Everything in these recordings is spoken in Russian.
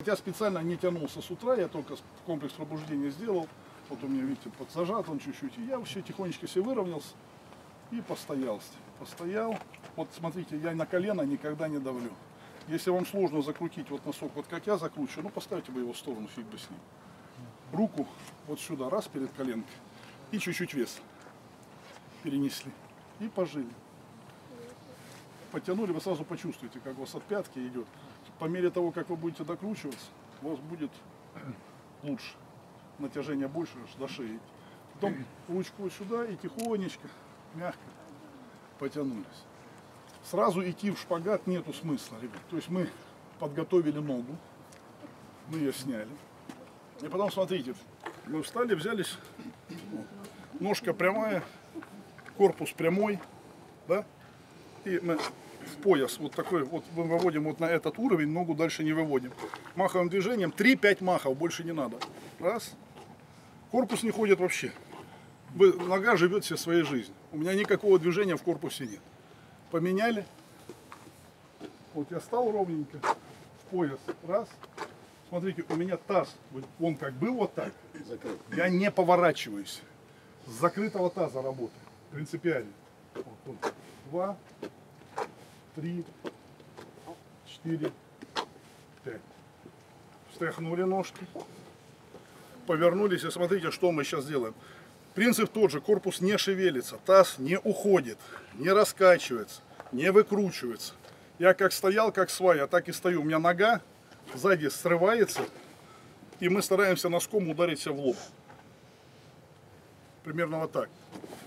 Хотя специально не тянулся с утра, я только комплекс пробуждения сделал. Вот у меня, видите, подзажат он чуть-чуть. И я вообще тихонечко себе выровнялся и постоял. Постоял. Вот смотрите, я на колено никогда не давлю. Если вам сложно закрутить вот носок, вот как я закручиваю, ну поставьте бы его в сторону, фиг бы с ним. Руку вот сюда, раз перед коленкой. И чуть-чуть вес перенесли. И пожили. Потянули, вы сразу почувствуете, как у вас от пятки идет. По мере того, как вы будете докручиваться, у вас будет лучше. Натяжение больше до шеи. Потом ручку вот сюда и тихонечко, мягко потянулись. Сразу идти в шпагат нету смысла, ребят. То есть мы подготовили ногу, мы ее сняли. И потом, смотрите, мы встали, взялись, ножка прямая, корпус прямой, да? И мы в пояс вот такой, вот мы выводим вот на этот уровень, ногу дальше не выводим. Маховым движением 3-5 махов, больше не надо. Раз. Корпус не ходит вообще. Нога живет все своей жизнью. У меня никакого движения в корпусе нет. Поменяли. Вот я стал ровненько в пояс. Раз. Смотрите, у меня таз, он как был вот так. Я не поворачиваюсь. С закрытого таза работаю. Принципиально. Вот. 2, 3, 4, 5. Встряхнули ножки. Повернулись и смотрите, что мы сейчас делаем. Принцип тот же, корпус не шевелится, таз не уходит, не раскачивается, не выкручивается. Я как стоял, как свая, так и стою. У меня нога сзади срывается, и мы стараемся носком ударить себя в лоб. Примерно вот так.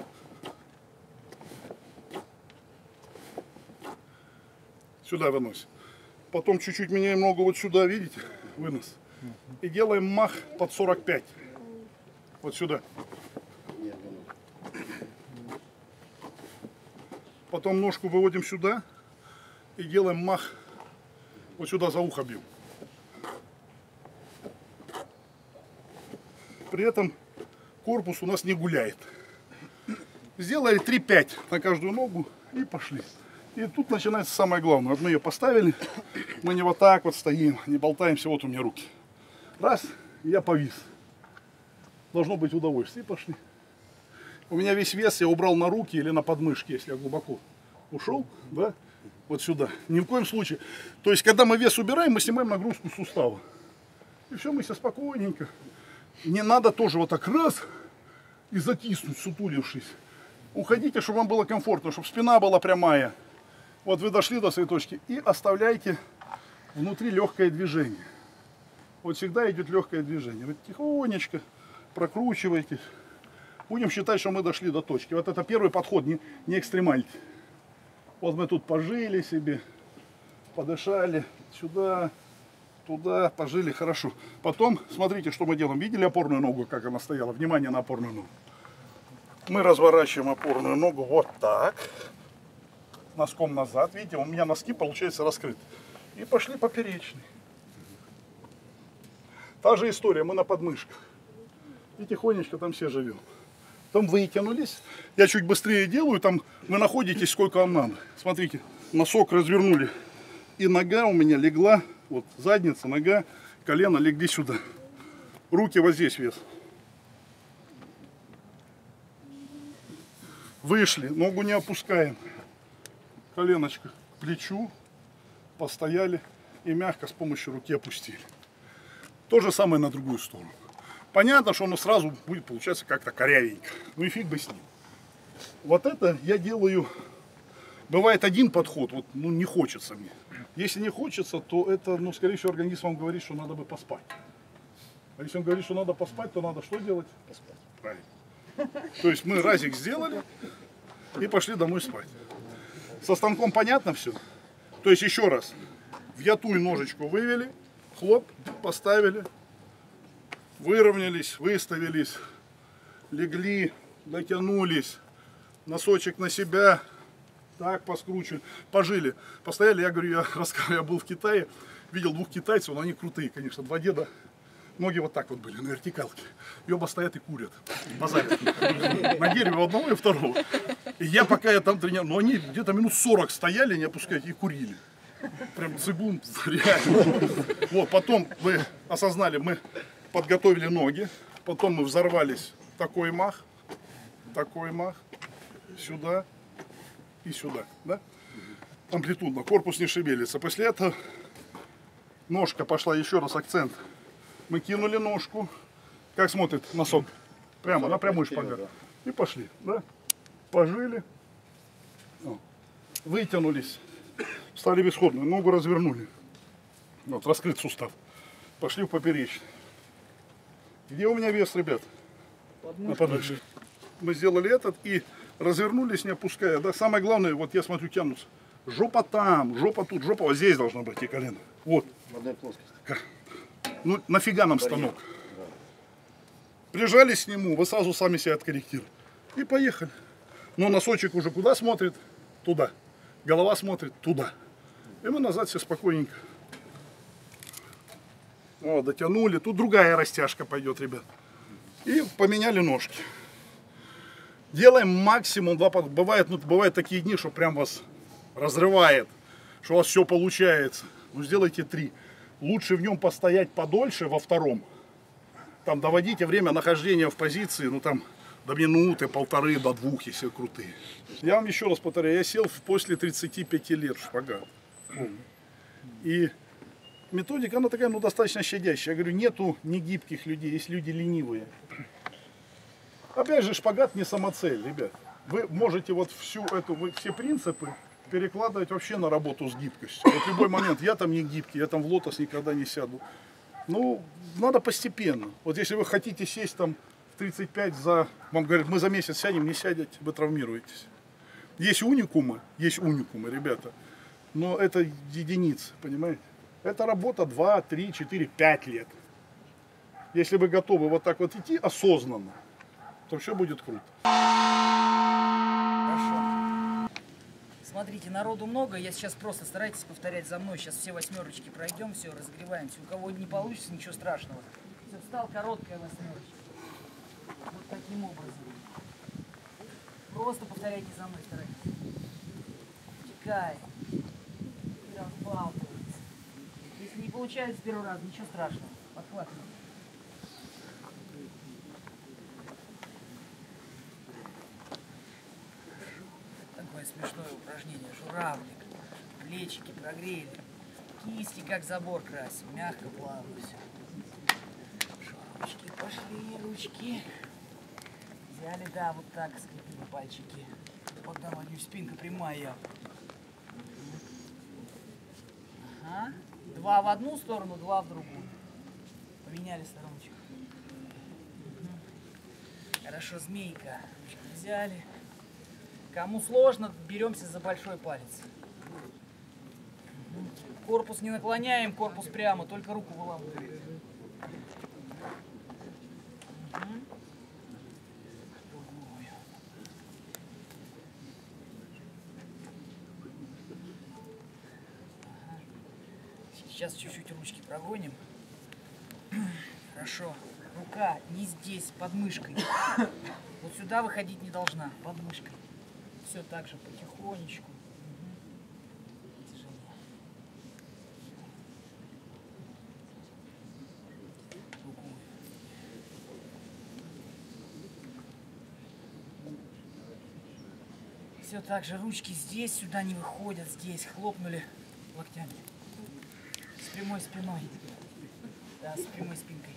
Сюда выносим. Потом чуть-чуть меняем ногу вот сюда, видите? Вынос. И делаем мах под 45. Вот сюда. Потом ножку выводим сюда и делаем мах вот сюда за ухо бьем. При этом корпус у нас не гуляет. Сделали 3-5 на каждую ногу и пошли. И тут начинается самое главное. Вот мы ее поставили, мы не вот так вот стоим, не болтаемся, вот у меня руки. Раз, я повис. Должно быть удовольствие. И пошли. У меня весь вес я убрал на руки или на подмышки, если я глубоко ушел, да, вот сюда. Ни в коем случае. То есть, когда мы вес убираем, мы снимаем нагрузку с сустава. И все, мы все спокойненько. Не надо тоже вот так раз и затиснуть, сутулившись. Уходите, чтобы вам было комфортно, чтобы спина была прямая. Вот вы дошли до своей точки и оставляйте внутри легкое движение. Вот всегда идет легкое движение. Вот тихонечко прокручивайте. Будем считать, что мы дошли до точки. Вот это первый подход, не экстремальный. Вот мы тут пожили себе, подышали, сюда, туда, пожили, хорошо. Потом, смотрите, что мы делаем. Видели опорную ногу, как она стояла? Внимание на опорную ногу. Мы разворачиваем опорную ногу вот так. Носком назад. Видите, у меня носки, получается, раскрыты. И пошли поперечный. Та же история, мы на подмышках. И тихонечко там все живем. Потом вытянулись. Я чуть быстрее делаю, там вы находитесь сколько вам надо. Смотрите, носок развернули. И нога у меня легла, вот задница, нога, колено легли сюда. Руки вот здесь вес. Вышли, ногу не опускаем. Коленочка к плечу, постояли и мягко с помощью руки опустили. То же самое на другую сторону. Понятно, что оно сразу будет получаться как-то корявенько. Ну и фиг бы с ним. Вот это я делаю. Бывает один подход, вот, ну не хочется мне. Если не хочется, то это, ну, скорее всего, организм вам говорит, что надо бы поспать. А если он говорит, что надо поспать, то надо что делать? Поспать. Правильно. То есть мы разик сделали и пошли домой спать. Со станком понятно все? То есть еще раз. В ятуль ножечку вывели, хлоп, поставили, выровнялись, выставились, легли, дотянулись, носочек на себя, так поскручивали, пожили. Постояли, я говорю, я был в Китае, видел двух китайцев, но они крутые, конечно, два деда. Ноги вот так вот были, на вертикалке. И оба стоят и курят. Базарят. На дереве у одного и второго. И я пока я там тренировал, но они где-то минут 40 стояли, не опускаясь, и курили. Прям цигун, реально. Вот, потом вы осознали, мы подготовили ноги, потом мы взорвались, такой мах, сюда и сюда, да? Амплитудно, корпус не шевелится. После этого ножка пошла, еще раз акцент. Мы кинули ножку, как смотрит носок, прямо на прямой шпагат. И пошли, да? Пожили, вытянулись, встали в исходную, ногу развернули. Вот, раскрыт сустав. Пошли в поперечный. Где у меня вес, ребят? На подмышке. Мы сделали этот и развернулись, не опуская. Да? Самое главное, вот я смотрю, тянутся. Жопа там, жопа тут, жопа вот здесь должна быть и колено. Вот. В одной плоскости. Ну, нафига нам станок? Да. Прижались к нему, вы сразу сами себя откорректируете. И поехали. Но носочек уже куда смотрит? Туда. Голова смотрит туда. И мы назад все спокойненько. О, дотянули. Тут другая растяжка пойдет, ребят. И поменяли ножки. Делаем максимум 2 подхода. Бывают такие дни, что прям вас разрывает, что у вас все получается. Ну, сделайте 3. Лучше в нем постоять подольше во втором. Там доводите время нахождения в позиции, ну там до минуты, 1,5, до 2, если крутые. Я вам еще раз повторяю, я сел после 35 лет в шпагат. И методика, она такая, ну, достаточно щадящая. Я говорю, нету негибких людей, есть люди ленивые. Опять же, шпагат не самоцель, ребят. Вы можете вот все принципы перекладывать вообще на работу с гибкостью. Вот в любой момент, я там не гибкий, я там в лотос никогда не сяду. Ну, надо постепенно. Вот если вы хотите сесть там в 35 вам говорят, мы за месяц сядем, не сядете, вы травмируетесь. Есть уникумы, ребята, но это единицы, понимаете? Это работа 2, 3, 4, 5 лет. Если вы готовы вот так вот идти осознанно, то все будет круто. Хорошо. Смотрите, народу много, я сейчас просто старайтесь повторять за мной. Сейчас все 8 пройдем, все, разогреваемся. У кого не получится, ничего страшного. Все, встал, короткая 8. Вот таким образом. Просто повторяйте за мной, старайтесь. Чекай. И разбалтывается. Если не получается с первого раза, ничего страшного. Подхватываем. Такое смешное упражнение. Журавлик. Плечики прогрели. Кисти как забор красим. Мягко, плавно все. Ручки пошли, ручки. Взяли, да, вот так скрепили пальчики. Вот там они, спинка прямая. Ага. 2 в одну сторону, 2 в другую. Поменяли стороночку. Хорошо, змейка. Ручки взяли. Кому сложно, беремся за большой палец. Корпус не наклоняем, корпус прямо, только руку выламываем. Сейчас чуть-чуть ручки прогоним. Хорошо. Рука не здесь, под мышкой. Вот сюда выходить не должна, под мышкой. Все так же потихонечку. Все так же, ручки здесь, сюда не выходят, здесь хлопнули локтями. С прямой спиной. Да, с прямой спинкой.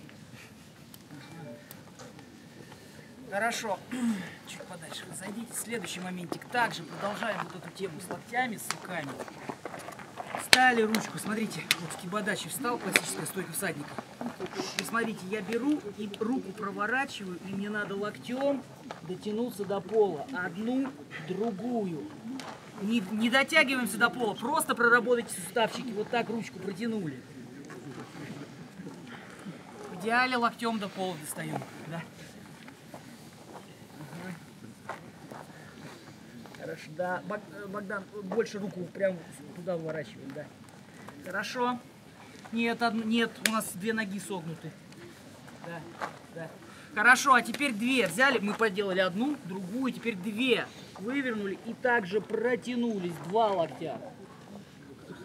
Хорошо. Чуть подальше разойдите. Следующий моментик. Также продолжаем вот эту тему с локтями, с руками. Встали ручку. Смотрите, вот в кибодаче встал, классическая стойка всадника. И смотрите, я беру и руку проворачиваю, и мне надо локтем дотянуться до пола. Одну, другую. Не дотягиваемся до пола, просто проработайте суставчики. Вот так ручку протянули. В идеале локтем до пола достаем. Да? Хорошо, да. Богдан, больше руку прям туда выворачиваем, да. Хорошо. Нет, нет, у нас 2 ноги согнуты. Да, да. Хорошо, а теперь 2. Взяли, мы поделали одну, другую, теперь 2. Вывернули и также протянулись. 2 локтя.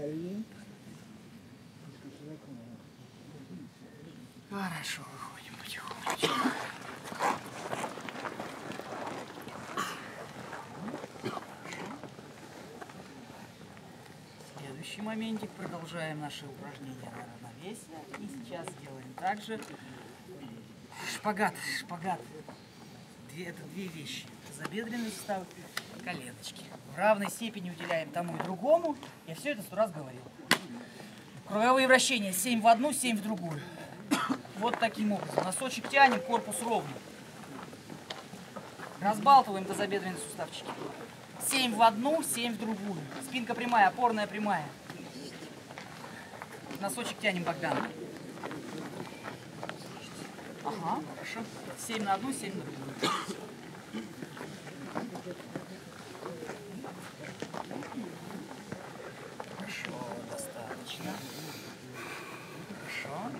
Хорошо, выходим потихонечку. Следующий моментик. Продолжаем наши упражнения на равновесие. И сейчас делаем также шпагат. Это две вещи. Тазобедренный сустав, коленочки. В равной степени уделяем тому и другому. Я все это 100 раз говорил. Круговые вращения 7 в одну, 7 в другую. Вот таким образом. Носочек тянем, корпус ровный. Разбалтываем тазобедренные суставчики. 7 в одну, 7 в другую. Спинка прямая, опорная прямая. Носочек тянем, Богдан. Ага, хорошо. 7 на одну, 7 на другую. Хорошо, достаточно. Хорошо.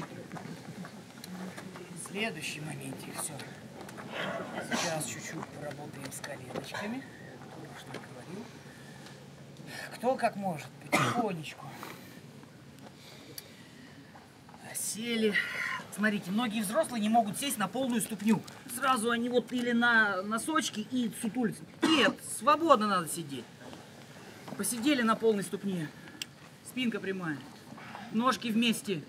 Следующий моментик, все. Сейчас чуть-чуть поработаем с коленочками. Что я говорил. Кто как может, потихонечку. Сели. Смотрите, многие взрослые не могут сесть на полную ступню. Сразу они вот или на носочки и сутулятся. Нет, свободно надо сидеть. Посидели на полной ступне. Спинка прямая. Ножки вместе.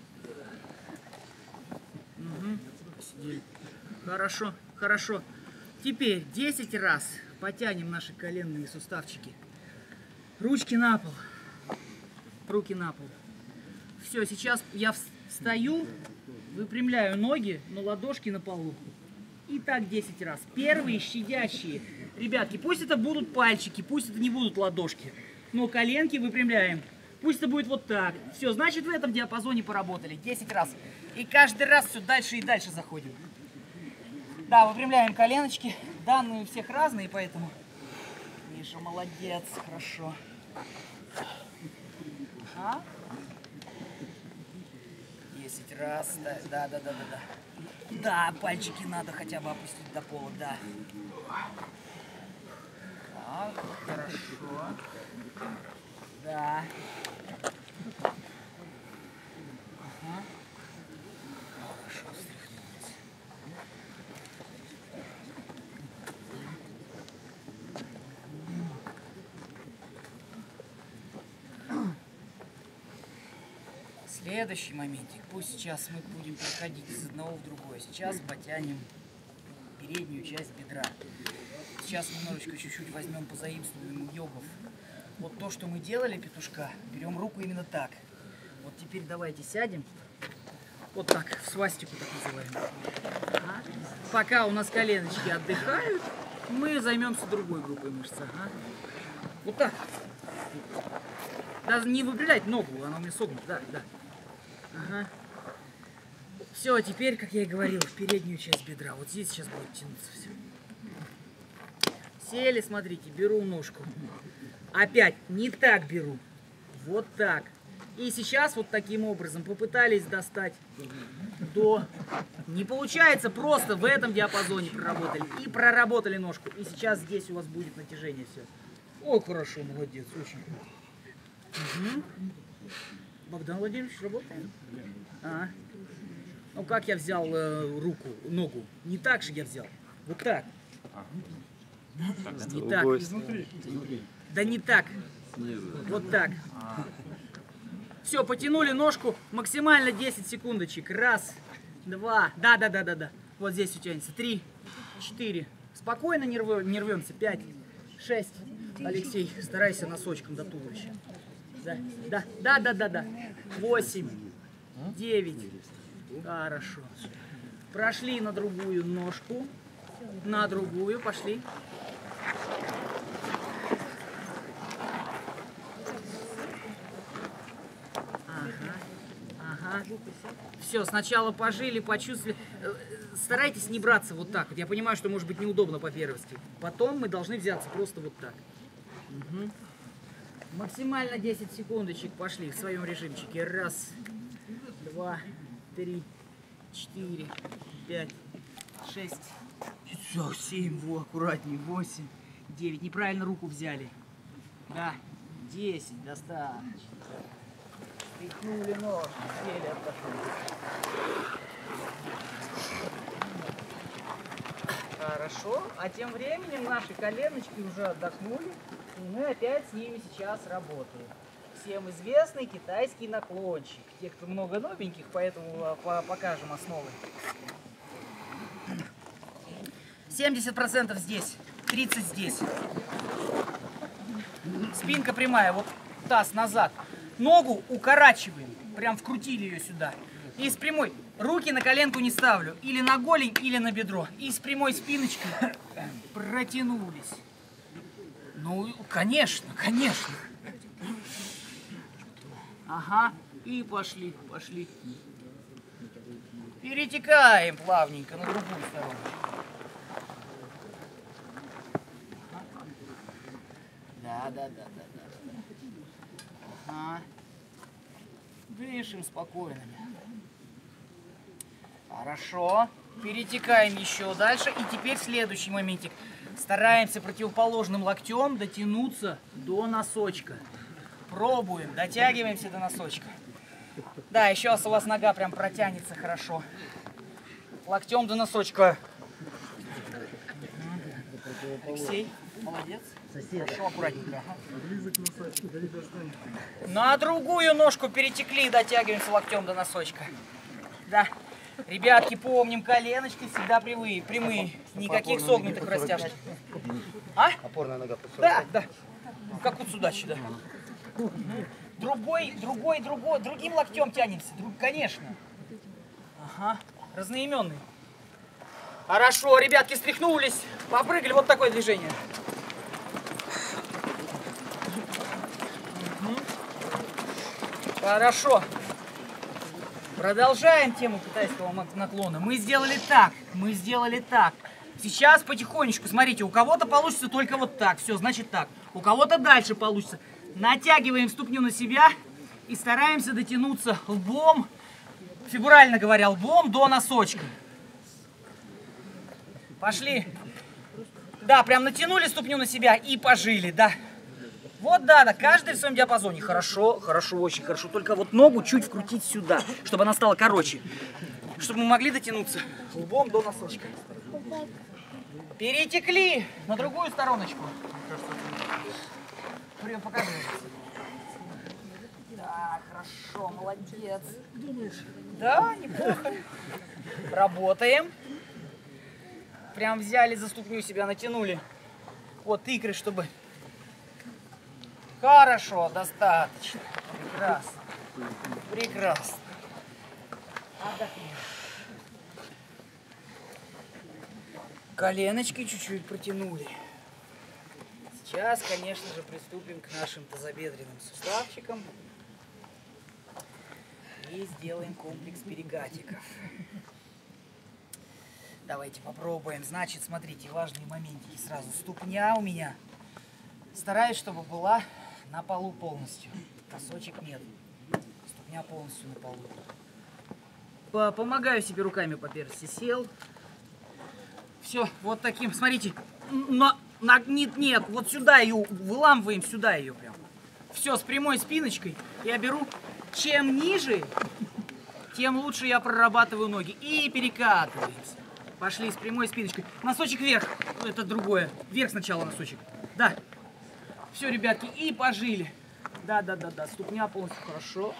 Угу. Посидели. Хорошо, хорошо. Теперь 10 раз потянем наши коленные суставчики. Ручки на пол. Руки на пол. Все, сейчас я встаю, выпрямляю ноги, но ладошки на полу. И так 10 раз. Первые щадящие. Ребятки, пусть это будут пальчики, пусть это не будут ладошки. Но коленки выпрямляем. Пусть это будет вот так. Все, значит, в этом диапазоне поработали. 10 раз. И каждый раз все дальше и дальше заходим. Да, выпрямляем коленочки. Данные у всех разные, поэтому... Миша, молодец, хорошо. Ага. 10 раз. Да. Да, пальчики надо хотя бы опустить до пола, да. Так, хорошо. Да. Ага. Хорошо, встряхнулись. Следующий моментик. Пусть сейчас мы будем переходить из одного в другое. Сейчас потянем переднюю часть бедра. Сейчас немножечко чуть-чуть возьмем, позаимствуем йогов. Вот то, что мы делали, петушка, берем руку именно так. Вот теперь давайте сядем. Вот так, в свастику так называемую. Ага. Пока у нас коленочки отдыхают, мы займемся другой группой мышц. Ага. Вот так. Даже не выпрямлять ногу, она у меня согнута. Да. Ага. Все, теперь, как я и говорил, в переднюю часть бедра. Вот здесь сейчас будет тянуться все. Сели, смотрите, беру ножку. Опять не так беру. Вот так. И сейчас вот таким образом попытались достать до... Не получается, просто в этом диапазоне проработали. И проработали ножку. И сейчас здесь у вас будет натяжение все. Ой, хорошо, молодец, очень круто. Угу. Богдан Владимирович, работаем? Ну как я взял ногу? Не так же я взял. Вот так. Не так. Да не так. Вот так. Все, потянули ножку максимально 10 секундочек. Раз, два. Да. Вот здесь утянется. 3, 4. Спокойно не рвемся. 5, 6. Алексей, старайся носочком до туловища. Да. 8, 9. Хорошо. Прошли на другую ножку. На другую. Пошли. Ага. Все, сначала пожили, почувствовали. Старайтесь не браться вот так. Я понимаю, что может быть неудобно по первости. Потом мы должны взяться просто вот так. Угу. Максимально 10 секундочек пошли в своем режимчике. Раз, два, 3, 4, 5, 6, 7, аккуратнее, 8, 9. Неправильно руку взяли. Да. 10, достаточно. Тряхнули ножки, сели, отдохнули. Хорошо. А тем временем наши коленочки уже отдохнули, и мы опять с ними сейчас работаем. Всем известный китайский наклончик. Те, кто много новеньких, поэтому покажем основы. 70% здесь, 30% здесь. Спинка прямая, вот таз назад. Ногу укорачиваем, прям вкрутили ее сюда. И с прямой, руки на коленку не ставлю, или на голень, или на бедро. И с прямой спиночкой протянулись. Ну, конечно, конечно. Ага, и пошли, пошли. Перетекаем плавненько на другую сторону. Да. Ага. Дышим спокойно. Хорошо. Перетекаем еще дальше. И теперь следующий моментик. Стараемся противоположным локтем дотянуться до носочка. Пробуем, дотягиваемся до носочка. Да, еще у вас нога прям протянется хорошо. Локтем до носочка. Алексей, молодец. Хорошо, аккуратненько. На другую ножку перетекли, дотягиваемся локтем до носочка. Да. Ребятки, помним, коленочки всегда прямые. Никаких согнутых растяжек. А? Опорная нога. Да. Как вот судачи, да. Другим локтем тянемся. Конечно. Ага. Разноименный. Хорошо, ребятки, стряхнулись. Попрыгали. Вот такое движение. Хорошо. Продолжаем тему китайского наклона. Мы сделали так. Сейчас потихонечку, смотрите, у кого-то получится только вот так. Все, значит так. У кого-то дальше получится. Натягиваем ступню на себя и стараемся дотянуться лбом, фигурально говоря, лбом до носочка. Пошли. Да, прям натянули ступню на себя и пожили, да. Вот, да, каждый в своем диапазоне. Хорошо, очень хорошо. Только вот ногу чуть вкрутить сюда, чтобы она стала короче. Чтобы мы могли дотянуться лбом до носочка. Перетекли на другую стороночку. Покажи. Да, хорошо, молодец. Думаешь? Да, неплохо. Работаем. Прям взяли за ступню себя, натянули. Вот икры, чтобы... Хорошо, достаточно. Прекрасно. Отдохни. Коленочки чуть-чуть протянули. Сейчас, конечно же, приступим к нашим тазобедренным суставчикам и сделаем комплекс перекатиков. Давайте попробуем. Значит, смотрите, важные моментики сразу. Ступня у меня. Стараюсь, чтобы была на полу полностью. Носочек нет. Ступня полностью на полу. Помогаю себе руками по персти. Сел. Все, вот таким, смотрите. Нет, вот сюда ее, выламываем сюда ее прям. Все, с прямой спиночкой я беру. Чем ниже, тем лучше я прорабатываю ноги. И перекатываемся. Пошли с прямой спиночкой. Носочек вверх. Это другое. Вверх сначала носочек. Да. Все, ребятки, и пожили. Да. Ступня полностью хорошо.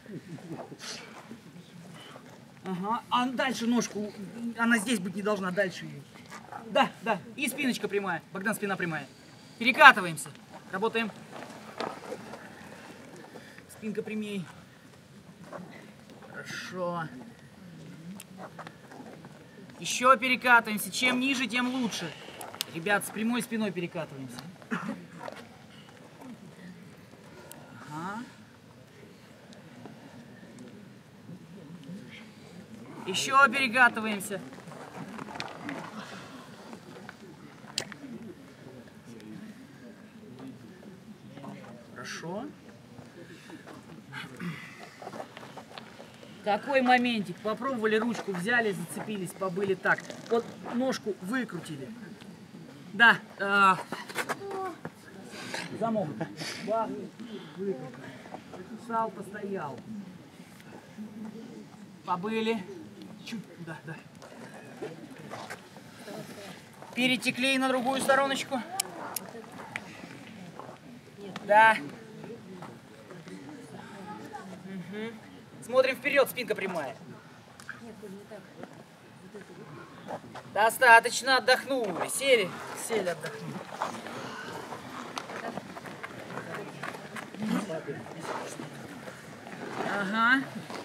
Ага. А дальше ножку, она здесь быть не должна, дальше ее. Да. И спиночка прямая. Богдан, спина прямая. Перекатываемся. Работаем. Спинка прямей. Хорошо. Еще перекатываемся. Чем ниже, тем лучше. Ребят, с прямой спиной перекатываемся. Ага. Еще перекатываемся. Хорошо. Какой моментик? Попробовали ручку, взяли, зацепились, побыли так. Вот ножку выкрутили. Да. замок. Бах, выкрутил. Встал, постоял. Побыли. Чуть, да. Перетекли на другую стороночку. Да. Угу. Смотрим вперед, спинка прямая. Достаточно, отдохнули. Сели, отдохнули. Ага.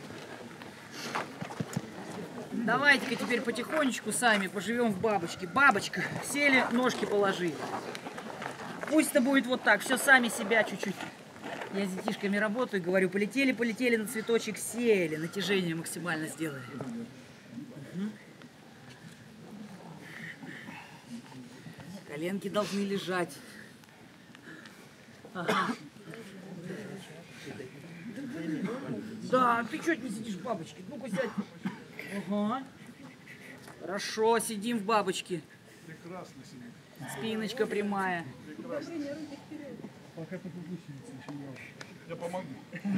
Давайте-ка теперь потихонечку сами поживем в бабочке. Бабочка. Сели, ножки положили. Пусть это будет вот так. Все сами себя чуть-чуть. Я с детишками работаю, говорю, полетели на цветочек, сели, натяжение максимально сделали. Угу. Коленки должны лежать. Ага. Да, ты что не сидишь в бабочке? Ну-ка сядь. Ага. Хорошо, сидим в бабочке. Прекрасно сидим. Спиночка прямая. Прекрасно. Я помогу.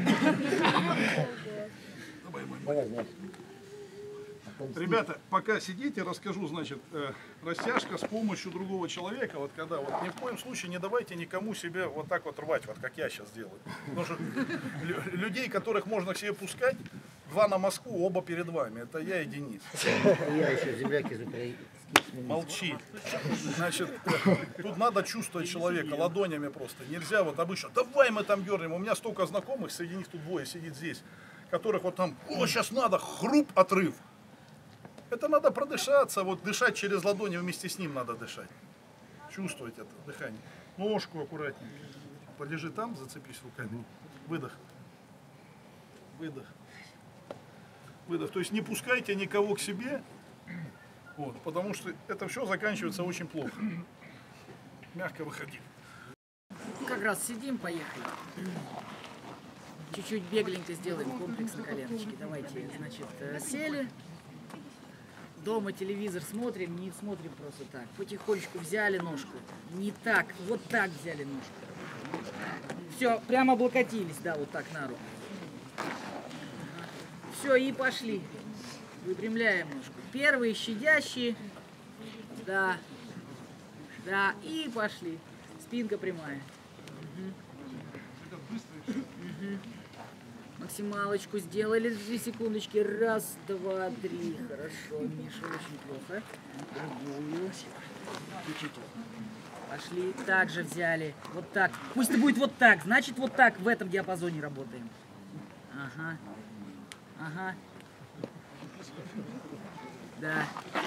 Ребята, пока сидите, расскажу, значит, растяжка с помощью другого человека, вот когда, вот ни в коем случае не давайте никому себе вот так вот рвать, вот как я сейчас делаю. Потому что людей, которых можно к себе пускать, 2 на Москву, оба перед вами, это я и Денис. Я еще земляк из Украины. Молчи. Значит, тут надо чувствовать человека ладонями просто. Нельзя вот обычно, давай мы там дернем. У меня столько знакомых, среди них тут 2 сидит здесь, которых вот там, о, сейчас надо, хруп, отрыв. Это надо продышаться, вот дышать через ладони, вместе с ним надо дышать. Чувствовать это дыхание. Ножку аккуратненько. Полежи там, зацепись руками. Выдох. Выдох. Выдох. То есть не пускайте никого к себе. Вот, потому что это все заканчивается очень плохо. Мягко выходи. Как раз сидим, поехали. Чуть-чуть бегленько сделаем комплекс на коленочке. Давайте, значит, сели. Дома телевизор смотрим, не смотрим просто так. Потихонечку взяли ножку. Не так, вот так взяли ножку. Все, прямо облокотились, да, вот так на руку. Все, и пошли. Выпрямляем ножку. Первые щадящие. Да. Да, и пошли. Спинка прямая. Угу. Максималочку сделали, 2 секундочки. 1, 2, 3. Хорошо, Миша, очень плохо. Другую. Чуть-чуть. Пошли. Также взяли. Вот так. Пусть это будет вот так. Значит, вот так в этом диапазоне работаем. Ага. Ага. Да.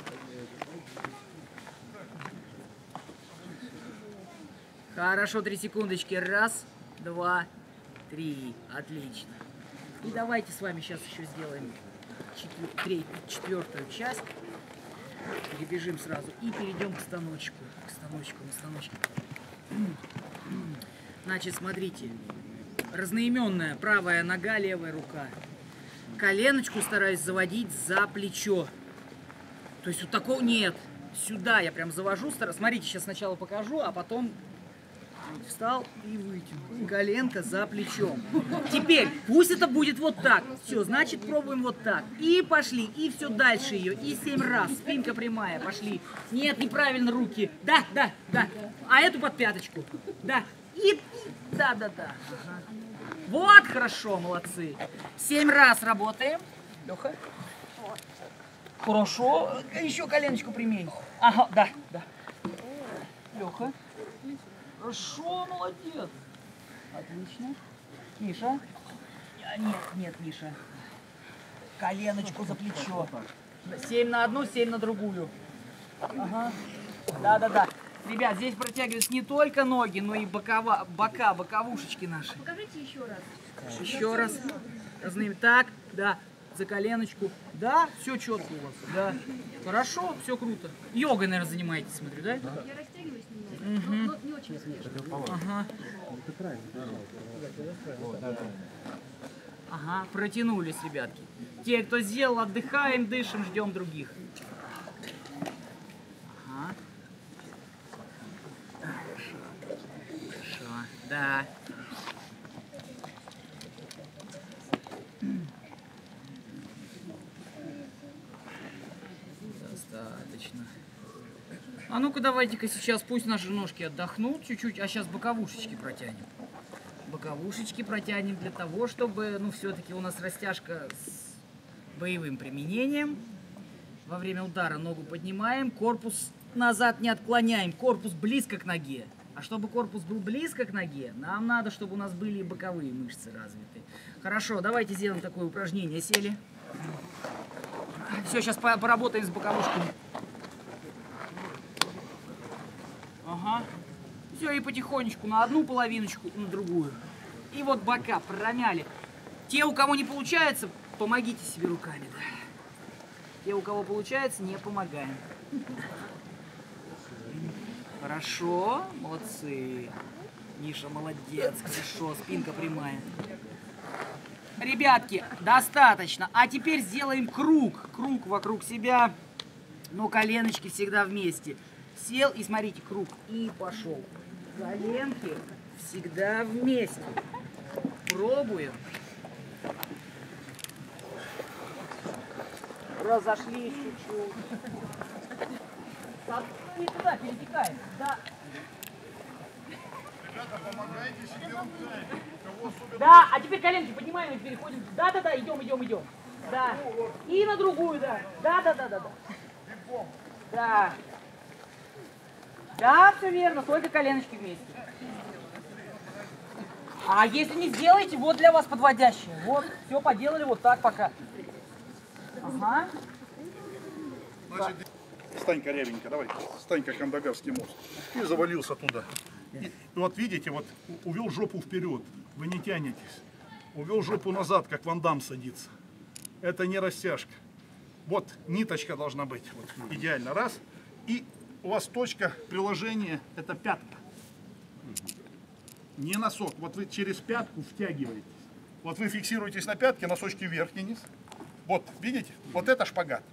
Хорошо, 3 секундочки. 1, 2, 3. Отлично. И давайте с вами сейчас еще сделаем 4-ю часть. Перебежим сразу и перейдем к станочку. На станочке. Значит, смотрите. Разноименная правая нога, левая рука. Коленочку стараюсь заводить за плечо. То есть вот такого нет. Сюда я прям завожу. Смотрите, сейчас сначала покажу, а потом встал и вытянул. Коленка за плечом. Теперь пусть это будет вот так. Все, значит пробуем вот так. И пошли. И все дальше ее. И 7 раз. Спинка прямая. Пошли. Нет, неправильно руки. Да. А эту под пяточку. Да. И да. Ага. Вот, хорошо, молодцы. 7 раз работаем. Леха. Хорошо. Еще коленочку прямей. Ага, да. Леха. Хорошо, молодец. Отлично. Миша. Нет, Миша. Коленочку за плечо. 7 на одну, 7 на другую. Ага. Да. Ребят, здесь протягиваются не только ноги, но и боковушечки наши. Покажите еще раз. Еще раз. Разными. Так, да. За коленочку. Да, все четко у вас. Да. Хорошо, все круто. Йогой, наверное, занимаетесь, смотрю, да? Я растягиваюсь немного, но не очень спешно. Ага, протянулись, ребятки. Те, кто сделал, отдыхаем, дышим, ждем других. Ага. Хорошо. Да. Достаточно. А ну-ка давайте-ка сейчас пусть наши ножки отдохнут чуть-чуть, а сейчас боковушечки протянем. Боковушечки протянем для того, чтобы, ну, все-таки у нас растяжка с боевым применением. Во время удара ногу поднимаем, корпус назад не отклоняем, корпус близко к ноге. А чтобы корпус был близко к ноге, нам надо, чтобы у нас были и боковые мышцы развиты. Хорошо, давайте сделаем такое упражнение. Сели. Все, сейчас поработаем с боковушками. Ага. Все, и потихонечку на одну половиночку, на другую. И вот бока промяли. Те, у кого не получается, помогите себе руками. Да. Те, у кого получается, не помогаем. Хорошо, молодцы. Миша, молодец, хорошо, спинка прямая. Ребятки, достаточно. А теперь сделаем круг. Круг вокруг себя, но коленочки всегда вместе. Сел и смотрите, круг. И пошел. Коленки всегда вместе. Пробуем. Разошлись чуть-чуть. Не туда перетекаем. Да. Ребята, помогайте себе руками. Да, а теперь коленки поднимаем и переходим. Да-да-да, идем. Да. И на другую, да. Да. Да. Да, все верно, только коленочки вместе. А если не сделаете, вот для вас подводящее. Вот, все поделали вот так пока. Ага. Значит, стань корявенько, давай. Стань как Кандагарский мост. И завалился туда. И вот видите, вот увел жопу вперед. Вы не тянетесь. Увел жопу назад, как Ван Дам садится. Это не растяжка. Вот ниточка должна быть. Вот, идеально. Раз. И у вас точка приложения — это пятка. Не носок. Вот вы через пятку втягиваетесь. Вот вы фиксируетесь на пятке, носочки вверх и низ. Вот, видите? Вот это шпагат.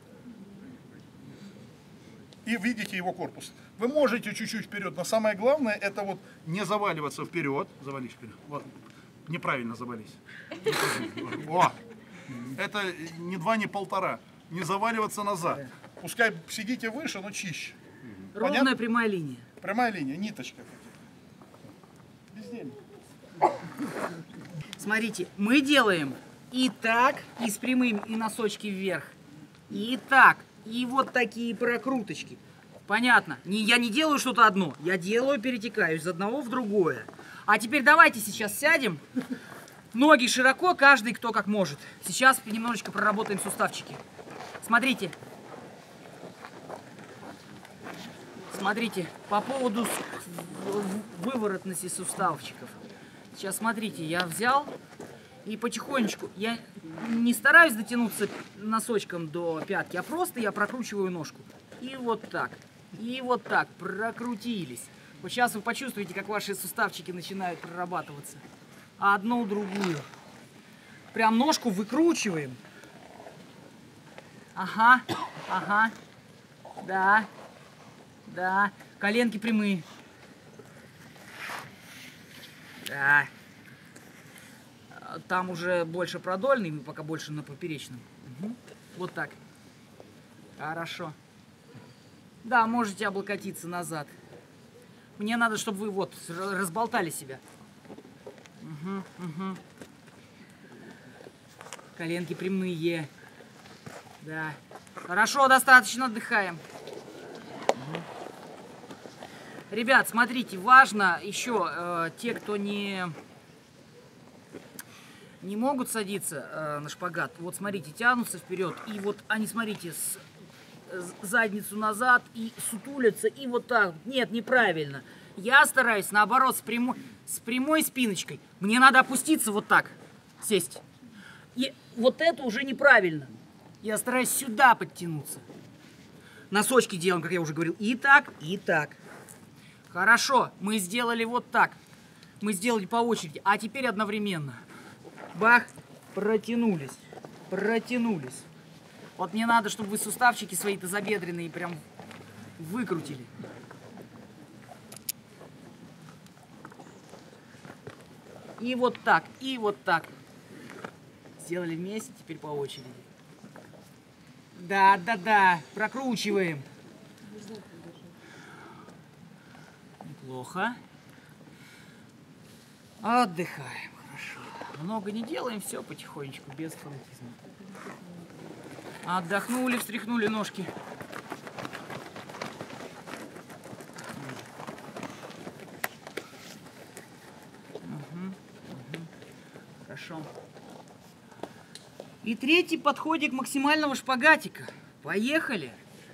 И видите его корпус. Вы можете чуть-чуть вперед, но самое главное — это вот не заваливаться вперед. Завались вперед. Вот. Неправильно завались. О! Это не 2, не 1,5. Не заваливаться назад. Пускай сидите выше, но чище. Ровная Понятно? прямая линия. Прямая линия, ниточка. Бездельник. Смотрите, мы делаем и так, и с прямым, и носочки вверх. И так, и вот такие прокруточки. Понятно? Я не делаю что-то одно, я делаю, перетекаю из одного в другое. А теперь давайте сейчас сядем. Ноги широко, каждый кто как может. Сейчас немножечко проработаем суставчики. Смотрите. Смотрите, по поводу выворотности суставчиков. Сейчас смотрите, я взял и потихонечку, я не стараюсь дотянуться носочком до пятки, а просто я прокручиваю ножку. И вот так, прокрутились. Вот сейчас вы почувствуете, как ваши суставчики начинают прорабатываться. Одну, другую. Прям ножку выкручиваем. Ага, да, коленки прямые. Да. Там уже больше продольный, мы пока больше на поперечном. Угу. Вот так. Хорошо. Да, можете облокотиться назад. Мне надо, чтобы вы вот разболтали себя. Угу. Коленки прямые. Да. Хорошо, достаточно, отдыхаем. Ребят, смотрите, важно еще те, кто не могут садиться на шпагат. Вот смотрите, тянутся вперед, и вот они, смотрите, задницу назад и сутулятся, и вот так. Нет, неправильно. Я стараюсь, наоборот, с прямой спиночкой. Мне надо опуститься вот так, сесть. И вот это уже неправильно. Я стараюсь сюда подтянуться. Носочки делаем, как я уже говорил, и так, и так. Хорошо, мы сделали вот так. Мы сделали по очереди, а теперь одновременно. Бах, протянулись. Вот мне надо, чтобы вы суставчики свои тазобедренные прям выкрутили. И вот так, и вот так. Сделали вместе, теперь по очереди. Да, да, да. Прокручиваем. Неплохо. Отдыхаем. Хорошо. Много не делаем, все потихонечку, без фанатизма. Отдохнули, встряхнули ножки. Хорошо. И третий подходик максимального шпагатика. Поехали.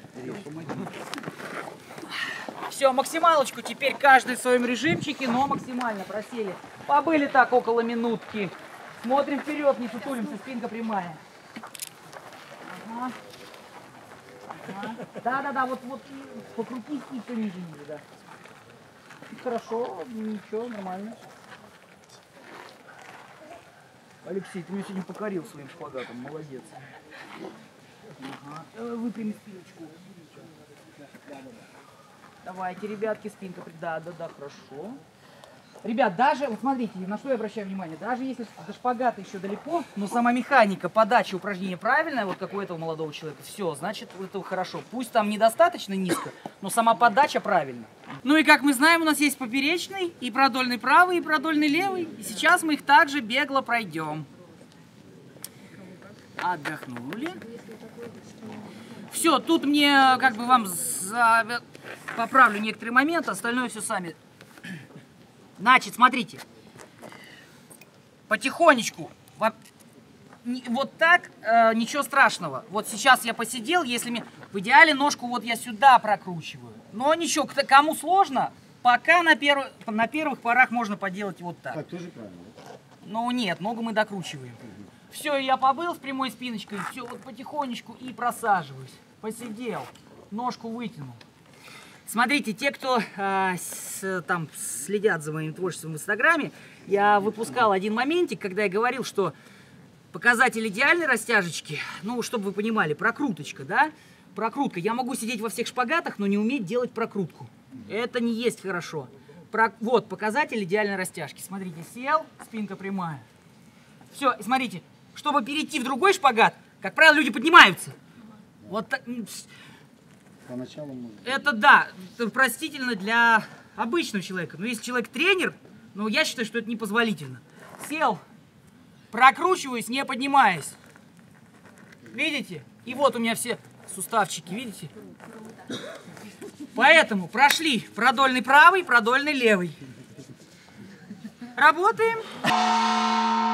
Все, максималочку теперь каждый в своем режимчике, но максимально просели. Побыли так около минутки. Смотрим вперед, не сутулимся, спинка прямая. Ага. Ага. Да-да-да, вот покрутись и все ниже, да. Хорошо, ничего, нормально. Алексей, ты меня сегодня покорил своим шпагатом, молодец. Ага. Выпрями спиночку. Давайте, ребятки, спинка. Да-да-да, хорошо. Ребят, даже, вот смотрите, на что я обращаю внимание, даже если до шпагата еще далеко, но сама механика подачи упражнения правильная, вот как у этого молодого человека, все, значит, это хорошо. Пусть там недостаточно низко, но сама подача правильная. Ну и как мы знаем, у нас есть поперечный, и продольный правый, и продольный левый. И сейчас мы их также бегло пройдем. Отдохнули. Все, тут мне как бы вам поправлю некоторые моменты, остальное все сами. Значит, смотрите, потихонечку, вот так, ничего страшного. Вот сейчас я посидел, если мне, в идеале ножку вот я сюда прокручиваю. Но ничего, кому сложно, пока на первых порах можно поделать вот так. Так тоже правильно? Но нет, ногу мы докручиваем. Все, я побыл с прямой спиночкой, все, вот потихонечку и просаживаюсь. Посидел, ножку вытянул. Смотрите, те, кто там следят за моим творчеством в Инстаграме, я выпускал один моментик, когда я говорил, что показатель идеальной растяжечки, ну, чтобы вы понимали, прокруточка, да? Прокрутка. Я могу сидеть во всех шпагатах, но не уметь делать прокрутку. Это не есть хорошо. Вот, показатель идеальной растяжки. Смотрите, сел, спинка прямая. Все, смотрите, чтобы перейти в другой шпагат, как правило, люди поднимаются. Вот так. Поначалу можно. Это да, это простительно для обычного человека. Но если человек тренер, ну я считаю, что это непозволительно. Сел, прокручиваюсь, не поднимаясь. Видите? И вот у меня все суставчики, видите? Поэтому прошли продольный правый, продольный левый. Работаем.